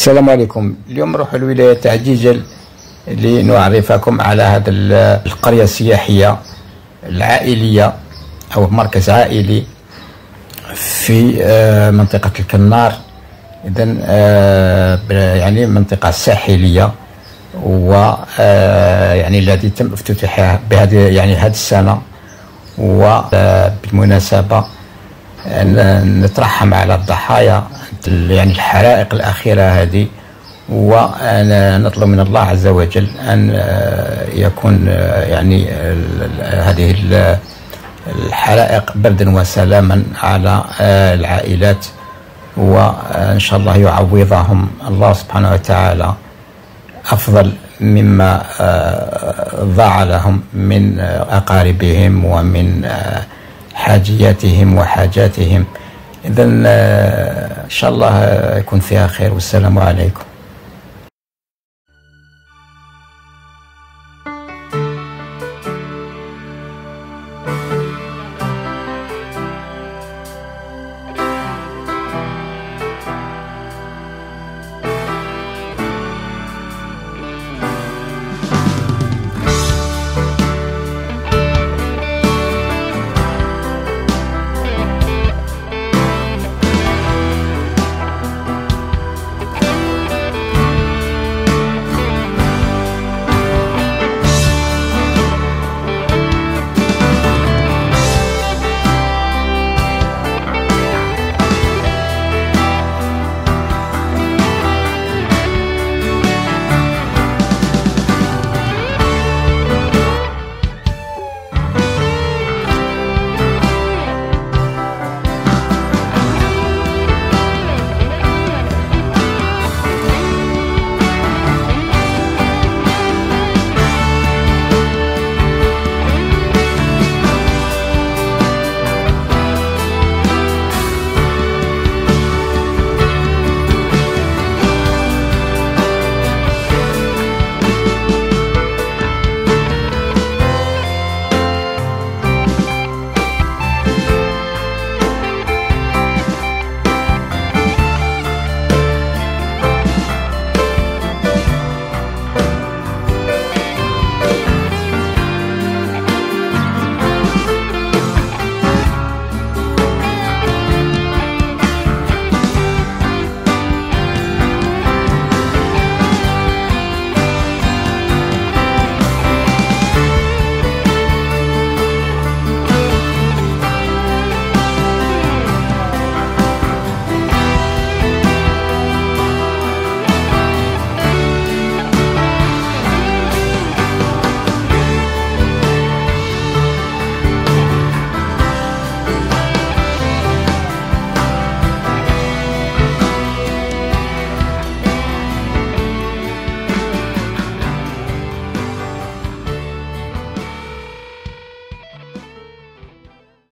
السلام عليكم. اليوم نروح لولاية تاع جيجل لنعرفكم على هذا القرية السياحية العائلية أو مركز عائلي في منطقة الكنار. إذن يعني منطقة ساحلية، و يعني الذي تم افتتاحه بهذه يعني هذه السنة. وبالمناسبة نترحم على الضحايا يعني الحرائق الأخيرة هذه، ونطلب من الله عز وجل أن يكون يعني هذه الحرائق بردا وسلاما على العائلات، وإن شاء الله يعوضهم الله سبحانه وتعالى أفضل مما ضاع لهم من أقاربهم ومن حاجياتهم وحاجاتهم. إذن إن شاء الله يكون فيها خير، والسلام عليكم.